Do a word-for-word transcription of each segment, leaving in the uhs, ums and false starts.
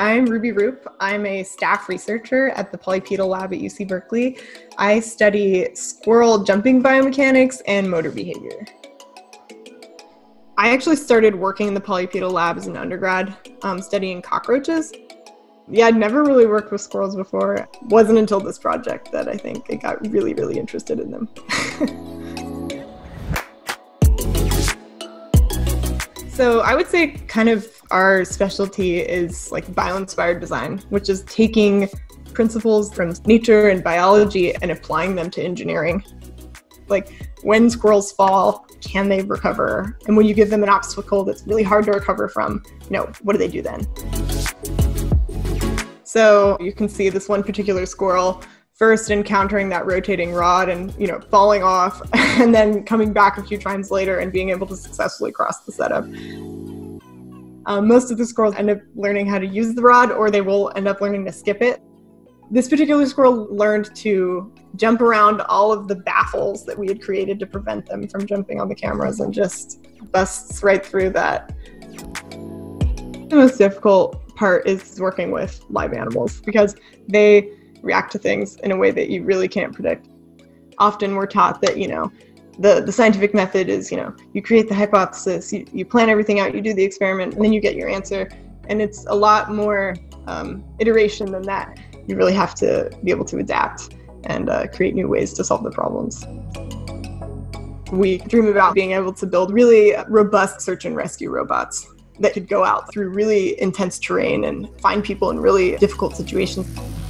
I'm Rubi Ruopp. I'm a staff researcher at the Poly-PEDAL Lab at U C Berkeley. I study squirrel jumping biomechanics and motor behavior. I actually started working in the Poly-PEDAL Lab as an undergrad, um, studying cockroaches. Yeah, I'd never really worked with squirrels before. It wasn't until this project that I think I got really, really interested in them. So I would say kind of our specialty is like bio-inspired design, which is taking principles from nature and biology and applying them to engineering. Like when squirrels fall, can they recover? And when you give them an obstacle that's really hard to recover from, you know, what do they do then? So you can see this one particular squirrel first encountering that rotating rod and, you know, falling off and then coming back a few times later and being able to successfully cross the setup. Um, most of the squirrels end up learning how to use the rod, or they will end up learning to skip it. This particular squirrel learned to jump around all of the baffles that we had created to prevent them from jumping on the cameras and just busts right through that. The most difficult part is working with live animals because they react to things in a way that you really can't predict. Often we're taught that, you know, the, the scientific method is, you know, you create the hypothesis, you, you plan everything out, you do the experiment, and then you get your answer. And it's a lot more um, iteration than that. You really have to be able to adapt and uh, create new ways to solve the problems. We dream about being able to build really robust search and rescue robots that could go out through really intense terrain and find people in really difficult situations.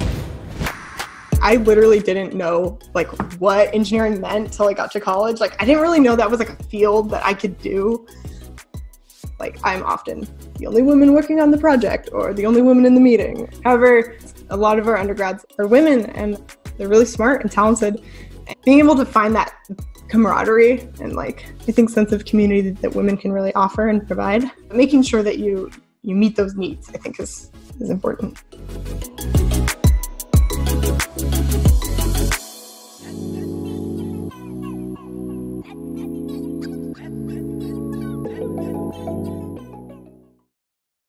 I literally didn't know like what engineering meant until I got to college. Like I didn't really know that was like a field that I could do. Like I'm often the only woman working on the project or the only woman in the meeting. However, a lot of our undergrads are women and they're really smart and talented. Being able to find that camaraderie and like I think sense of community that women can really offer and provide, making sure that you you meet those needs, I think is is important.